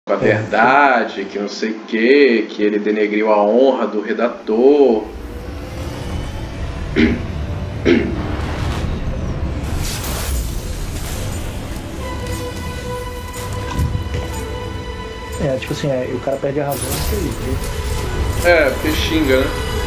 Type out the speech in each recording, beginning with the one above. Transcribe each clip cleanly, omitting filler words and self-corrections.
a verdade, que não sei o que ele denegriu a honra do redator. Tipo assim, o cara perde a razão nisso aí. Porque xinga, né?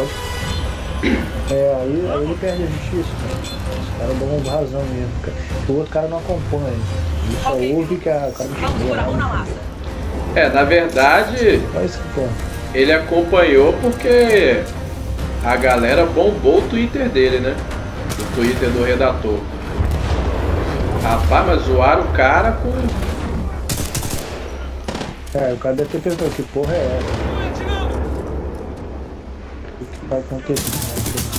Aí ele perde a justiça, cara. Os caras dão razão mesmo. O outro cara não acompanha. Ele só ouve que o cara me xingou. Na verdade, ele acompanhou porque a galera bombou o Twitter dele, né? O Twitter do redator. Rapaz, mas zoaram o cara com... o cara deve ter perguntado que porra é essa. O que vai acontecer?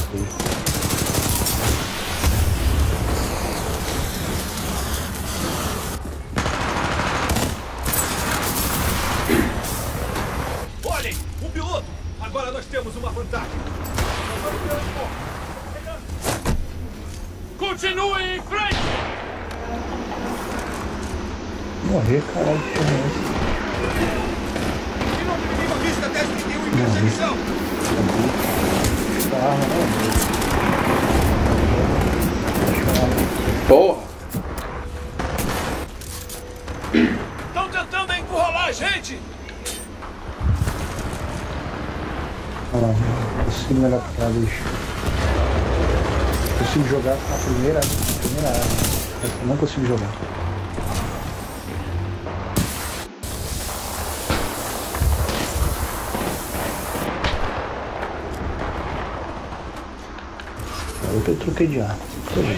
Olhem, um piloto! Agora nós temos uma vantagem. Continuem em frente! Morrer, caralho, que porra é essa? Pista 1031 em perseguição! Porra! Estão tentando encurralar a gente! Olha lá, não consigo me adaptar, bicho. Consigo jogar a primeira arma. Eu não consigo jogar. Eu troquei de arma. Tô bem.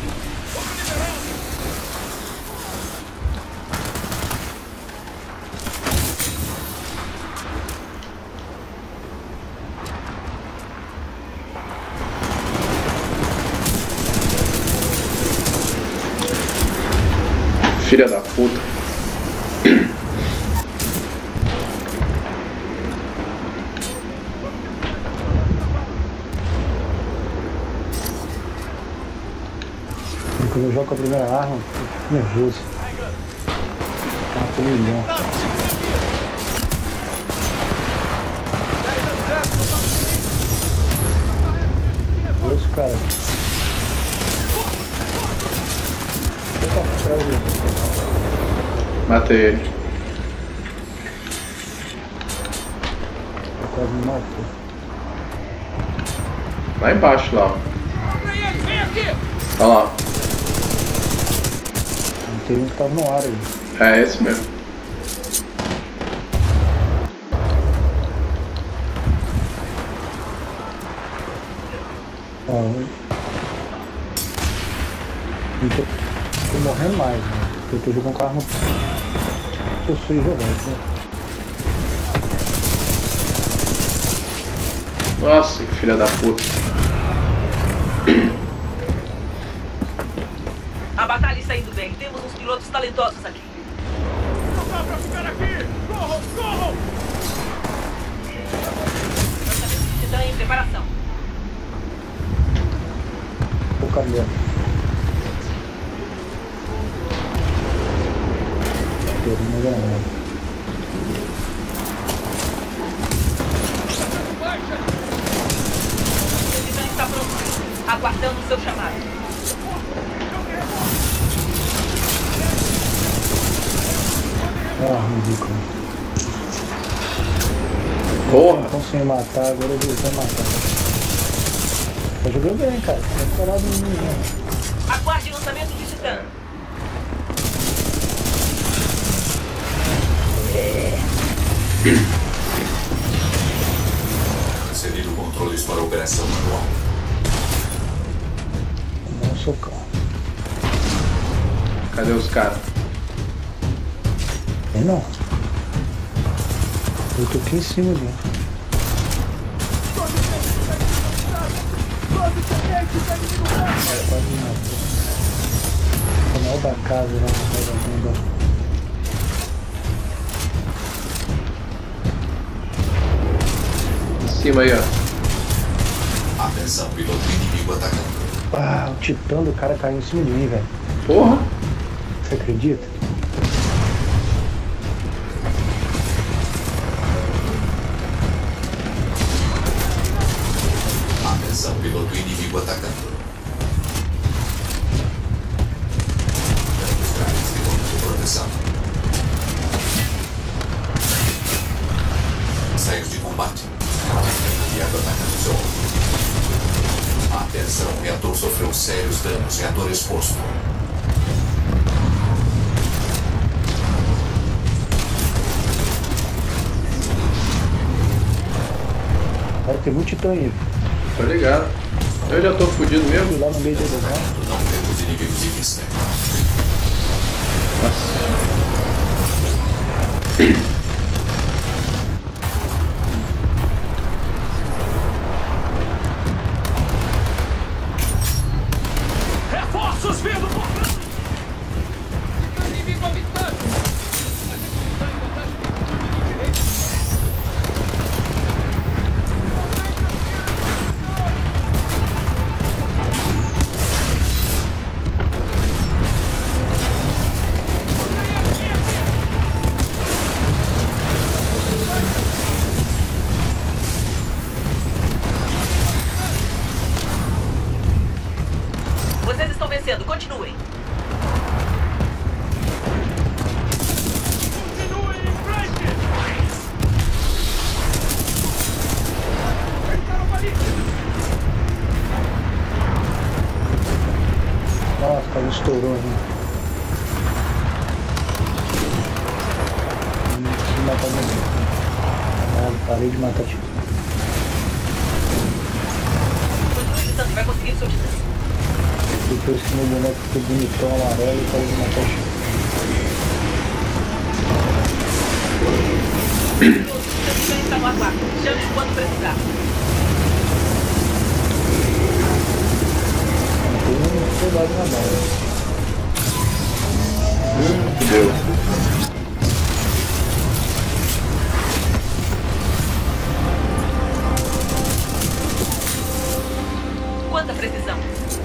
Filha da puta. Quando eu jogo com a primeira arma, eu fico nervoso. Mato 1 milhão. Dois caras. Matei ele. Quase me matou. Lá embaixo, lá. Vem aqui! Olha lá. Tem um que tava no ar aí. É esse mesmo. Tô morrendo mais, né? Porque eu tô jogando com a arma que eu sei jogar, né? Nossa, que filha da puta. A batalha está indo bem. Temos uns pilotos talentosos aqui. Não dá pra ficar aqui! Corram, corram! Lançamento de titã em preparação. O caminhão. Uma granada. O titã está pronto. Aguardando o seu chamado. Ridículo. Porra! Estão sem matar, agora eu vou matar. Tá jogando bem, cara. Tá parado em mim, né? Aguarde o lançamento de titã. Transferir o controles para a operação manual. Dá um socão. Cadê os caras? Tem não. Eu tô aqui em cima ali. Quase me matou. O canal da casa lá na bomba. Em cima aí, ó. Atenção, piloto inimigo atacando. O titã do cara caiu em cima de mim, velho. Porra! Você acredita? sérios danos. Reator exposto. Vai ter muito titã aí. Tô ligado. Eu já tô fudido mesmo. Fui lá no meio do lugar. Não temos inimigos de vista. Nossa. Reforços vindo, porra! Inimigo habitante! Vocês estão vencendo, continuem. Continue em frente! Entraram ali! Nossa, quase estourou ali. Preciso matar ninguém. Caralho, parei de matar tipo. Continue lutando, vai conseguir seu título. Depois que meu boneco ficou bonitão, amarelo, e parei de matar tipo. Também está no aguardo. Chame quando precisar. Tem um soldado na bala. Deu. Quanta precisão.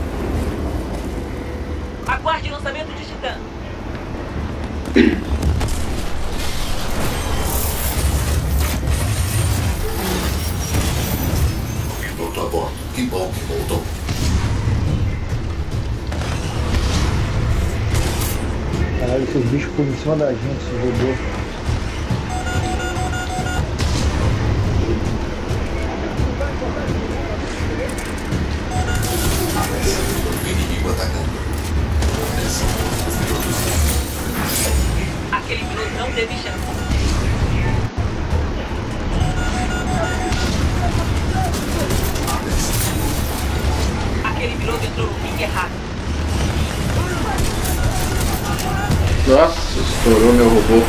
Aguarde lançamento de Titã. Piloto a bordo. Que bom que voltou. Caralho, esses bichos por em cima da gente, esses robôs. O inimigo atacando. Atenção, os pilotos. Aquele piloto não teve chance. Aquele piloto entrou no ringue errado. Nossa, estourou meu robô.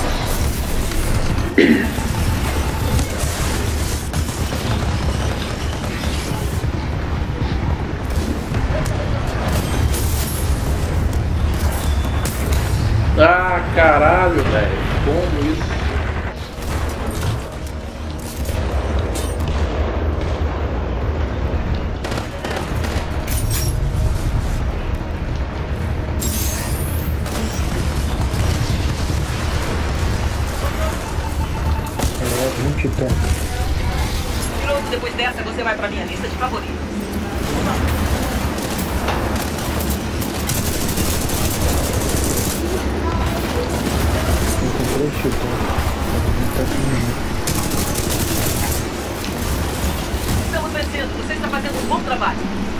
Ah, caralho, velho. Como isso? É, muito titã. Piloto, depois dessa você vai pra minha lista de favoritos. Tem 3 titãs. Estamos vencendo. Você está fazendo um bom trabalho.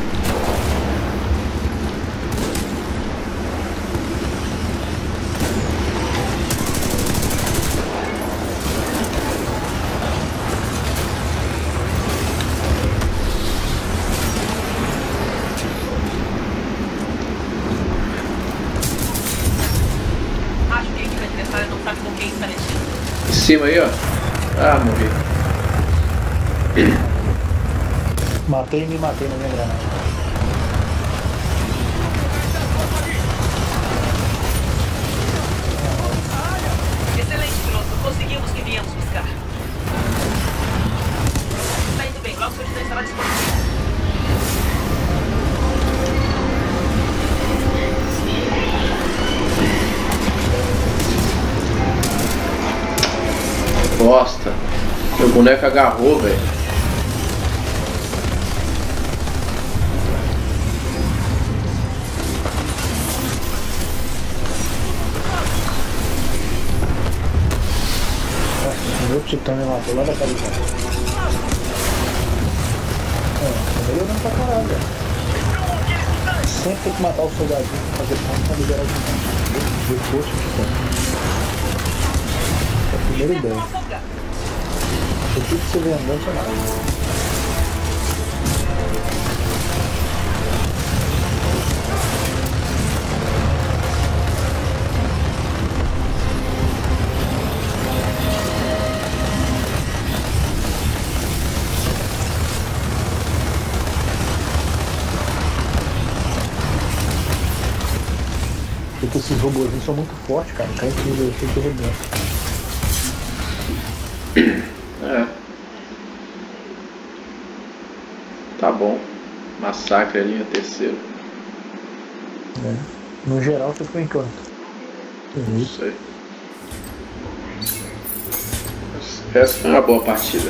Acho que a equipe adversária não sabe com quem está mexendo. Em cima aí, ó. Ah, morri. Matei e me matei na minha granada. Excelente, piloto. Conseguimos o que viemos buscar. Está indo bem. Logo seu titã estará disponível. Bosta. Meu boneco agarrou, velho. Nossa, o meu titã me matou lá da caridade. É, eu não pra caralho, velho. sempre tem que matar o soldadinho pra fazer ponto pra liberar o reforço de ponto. É a primeira ideia. O que você vê andando, você nada. Porque esses robôzinhos são muito fortes, cara. Cai em cima do efeito rebento. É. Tá bom. Massacre ali, a terceiro. É. No geral, você ficou em quanto? Não sei. Essa foi uma boa partida.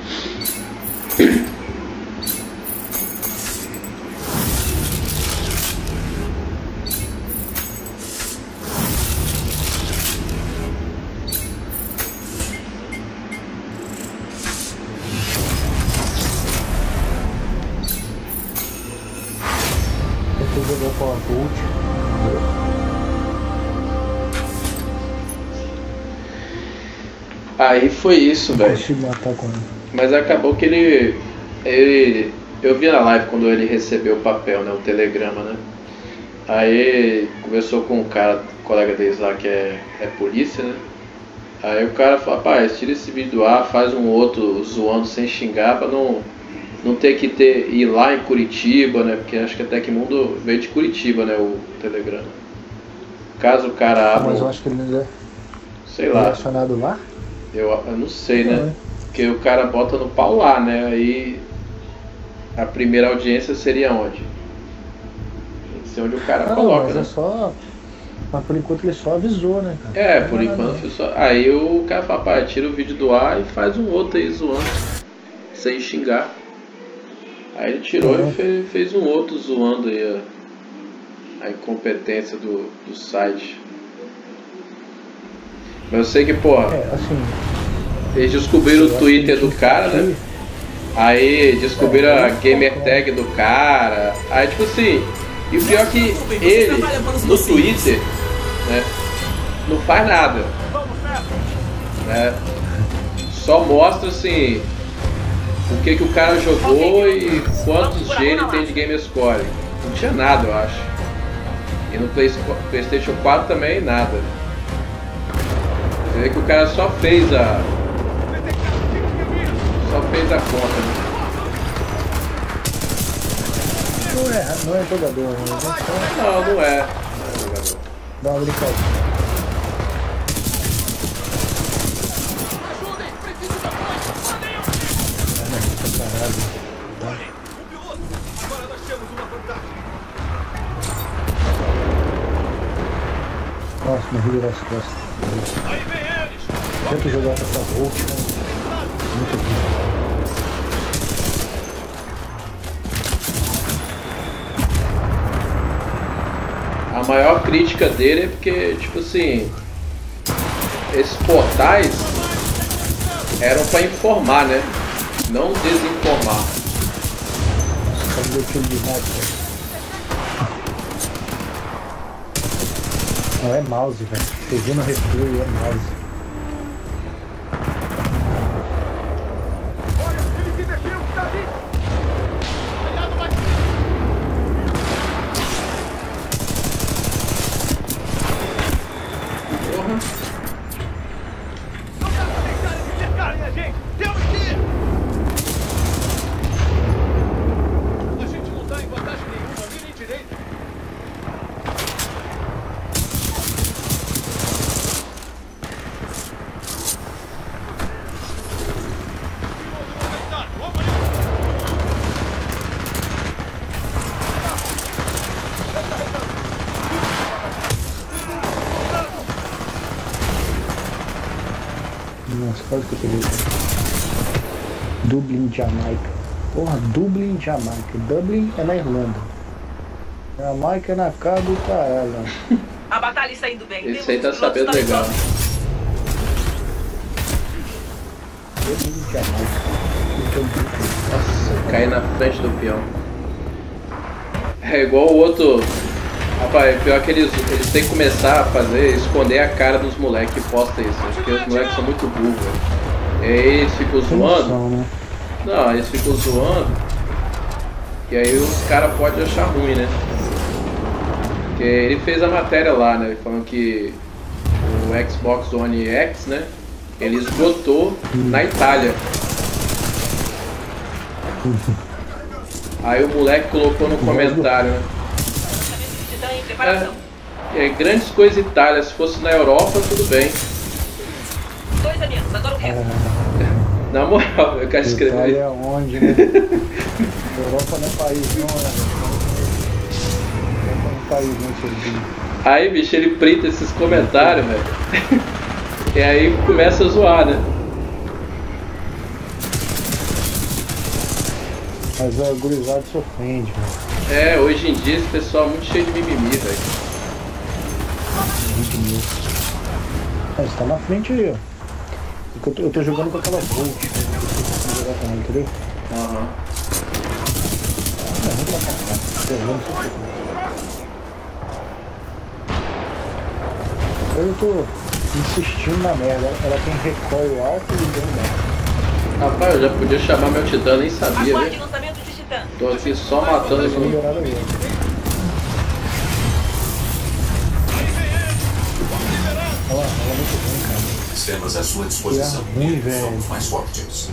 Jogou com a Bolt. Aí foi isso, velho. Consegui matar com ele. Mas acabou que ele. Eu vi na live quando ele recebeu o papel, né? O telegrama, né? Aí conversou com um cara, colega deles lá que é polícia, né? Aí o cara falou, rapaz, tira esse vídeo do ar, faz um outro zoando sem xingar pra não ter que ir lá em Curitiba, né? Porque acho que a Tecmundo veio de Curitiba, né? O telegrama. Caso o cara abra. Mas eu acho que ele não é. Sei lá. Relacionado lá? Eu não sei, né? Não, é. Porque o cara bota no pau lá, né? Aí a primeira audiência seria onde? Tem que ser onde o cara coloca, mas né? é só. Mas por enquanto ele só avisou, né, cara? É, por enquanto foi só. Aí o cara fala, pai, tira o vídeo do ar e faz um outro aí zoando. Sem xingar. Aí ele tirou e fez um outro zoando aí a incompetência do site. Mas eu sei que, porra, assim, eles descobriram o Twitter do cara, né? Aí descobriram a gamer tag do cara. Aí tipo assim, e o pior é que ele, no Twitter, né, não faz nada. Né? Só mostra assim o que o cara jogou e quantos G ele tem de game score. Não tinha nada, eu acho. E no PlayStation 4 também nada. Você vê que o cara só fez a conta, né? não é jogador, né? Não é jogador. Dá uma brincadinha. Nossa, morri das costas. Tento jogar com essa roupa, muito bom. A maior crítica dele é porque, tipo assim, esses portais eram pra informar, né? Não desinformar. Cadê o time de nada? Não é mouse, velho. Você viu no refri, é mouse. Nossa, quase que eu peguei. Dublin, Jamaica. Porra, Dublin, Jamaica. Dublin é na Irlanda. Jamaica é na casa do caralho. A batalha está indo bem. Esse aí tá sabendo legal. Dublin, Jamaica. Nossa, Cair na frente do peão. É igual o outro. Rapaz, pior que eles têm que começar a fazer, esconder a cara dos moleques que postam isso. Porque os moleques são muito burros, velho. E aí eles ficam zoando. Né? Não, eles ficam zoando. E aí os caras podem achar ruim, né? Porque ele fez a matéria lá, né? Falando que o Xbox One X, né? Ele esgotou na Itália. Aí o moleque colocou no comentário, né? Grandes coisas Itália, se fosse na Europa, tudo bem. Dois amigos, agora o resto. Na moral, eu quero escrever. Itália é onde, né? Europa não é país, não é? Europa não é país, não. Aí, bicho, ele printa esses comentários, velho. E aí começa a zoar, né? Mas o gurizado se ofende, velho. É, hoje em dia esse pessoal é muito cheio de mimimi, velho. Mas tá na frente aí, ó. Eu tô jogando com aquela Volt, né? Eu jogar também, entendeu? Aham. Vamos pra cá. Eu tô insistindo na merda. Ela tem recoil alto e dano baixo. Rapaz, eu já podia chamar meu titã, nem sabia, Aguarde velho. lançamento de Titã. Tô aqui só matando esse mundo. Melhorado aí. Olha lá, ela é muito bem, cara. Estamos à sua disposição. Que ruim, velho. Somos mais fortes.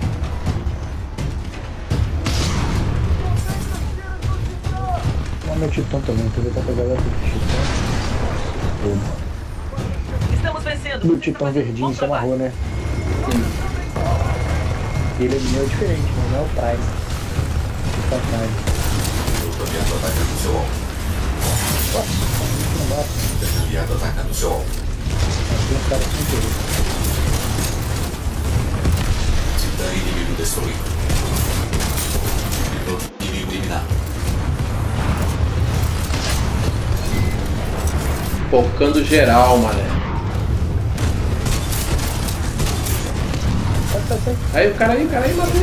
Olha meu titã também, aproveitar pra pegar essa titã. Estamos vencendo. Do titã verdinho, você amarrou, né? Ele é meio diferente, mas não é o Prime. O Prime. Eu tô vendo atacando seu alvo. Não bate. Tem aliado atacando seu alvo. Tem um cara sem querer. Titã inimigo destruído. Piloto inimigo eliminado. Focando geral, mané. Sai. Aí o cara aí, matei.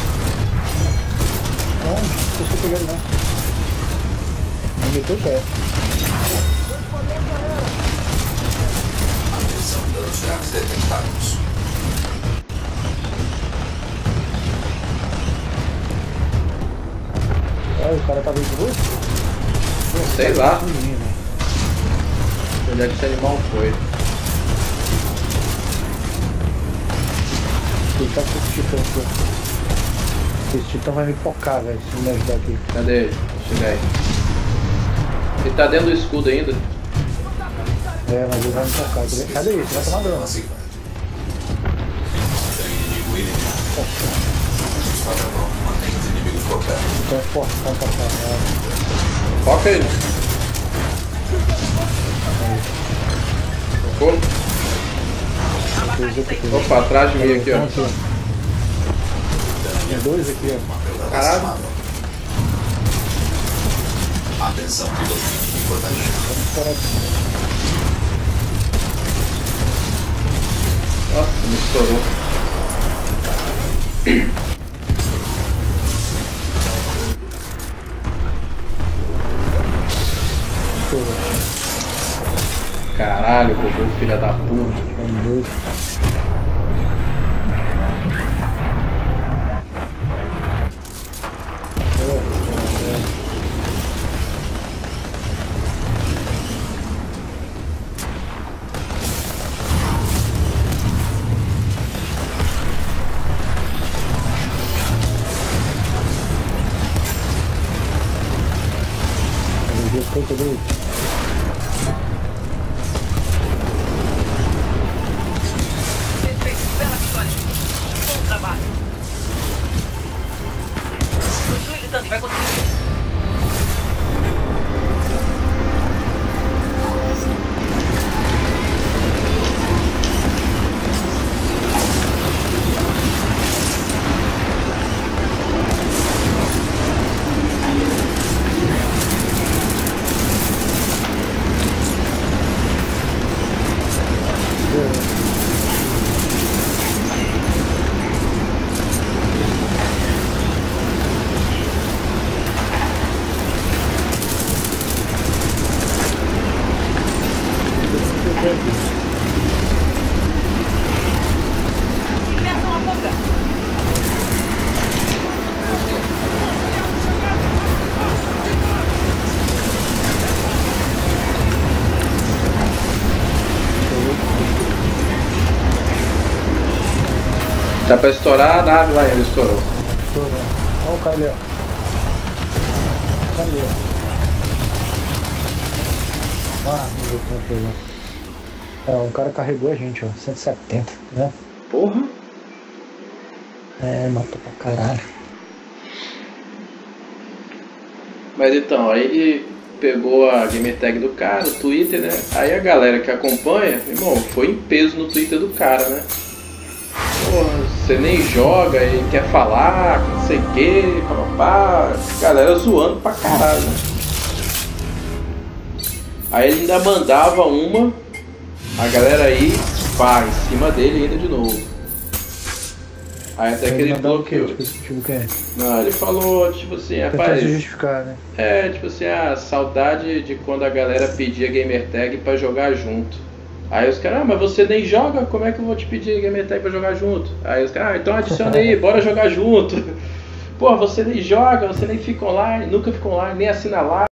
Não, não precisa pegar ele não. Não meteu o pé. Atenção, danos graves detectados. Olha, o cara tá bem de luz? Sei lá. Onde é que esse animal foi? Ele tá com esse titã aqui. Esse titã vai me focar, velho, se não me ajudar aqui. Cadê ele? Chega aí. Ele tá dentro do escudo ainda. É, mas ele vai me focar. Cadê ele? Vai tomar dano. Passiva. Titã inimigo eliminado. Esquadrão, mantém os inimigos por perto. Então é forte, tá pra cá. Foca ele. Focou? Opa, atrás de mim aqui, ó. Tem dois aqui, ó. Caralho. Atenção, piloto inimigo protegido. Vamos parar aqui. Nossa, me estourou. Caralho, Goku, filha da puta. Vamos dois. Bela vitória. Bom trabalho. Continue lutando e vai conseguir. Tá pra estourar a nave lá, ele estourou. Olha o cara ali, ó. Cadê? Ah, não viu como pegou. Um cara carregou a gente, ó. 170, né? Porra. Matou pra caralho. Mas então, aí ele pegou a gamertag do cara, o Twitter, né? Aí a galera que acompanha, irmão, foi em peso no Twitter do cara, né? Porra, você nem joga e quer falar, não sei o que, papapá. Galera zoando pra caralho, né? Aí ele ainda mandava uma, a galera aí, pá, em cima dele ainda de novo. Aí até que ele bloqueou. Tipo o quê? Não, ele falou, tipo assim, rapaz... se justificar, né? Tipo assim, a saudade de quando a galera pedia gamertag pra jogar junto. Aí os caras, mas você nem joga, como é que eu vou te pedir gamertag pra jogar junto? Aí os caras, então adiciona aí, bora jogar junto. Pô, você nem joga, você nem fica online, nunca fica online, nem assina live.